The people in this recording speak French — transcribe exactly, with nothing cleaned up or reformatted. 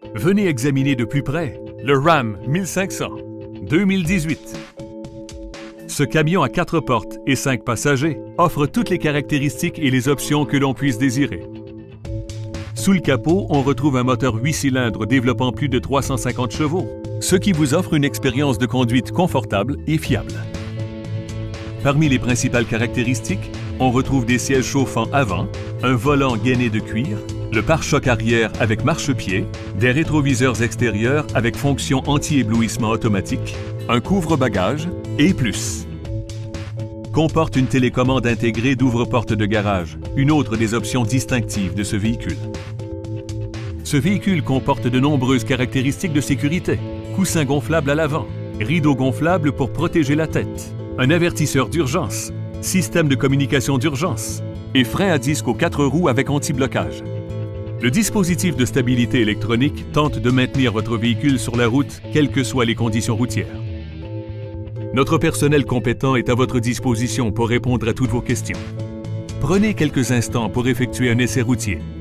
Venez examiner de plus près le Ram mille cinq cents deux mille dix-huit. Ce camion à quatre portes et cinq passagers offre toutes les caractéristiques et les options que l'on puisse désirer. Sous le capot, on retrouve un moteur huit cylindres développant plus de trois cent cinquante chevaux, ce qui vous offre une expérience de conduite confortable et fiable. Parmi les principales caractéristiques, on retrouve des sièges chauffants avant, un volant gainé de cuir, le pare-choc arrière avec marchepied, des rétroviseurs extérieurs avec fonction anti-éblouissement automatique, un couvre-bagages et plus. Comporte une télécommande intégrée d'ouvre-porte de garage, une autre des options distinctives de ce véhicule. Ce véhicule comporte de nombreuses caractéristiques de sécurité. Coussin gonflable à l'avant, rideau gonflable pour protéger la tête, un avertisseur d'urgence, système de communication d'urgence et frein à disque aux quatre roues avec anti-blocage. Le dispositif de stabilité électronique tente de maintenir votre véhicule sur la route, quelles que soient les conditions routières. Notre personnel compétent est à votre disposition pour répondre à toutes vos questions. Prenez quelques instants pour effectuer un essai routier.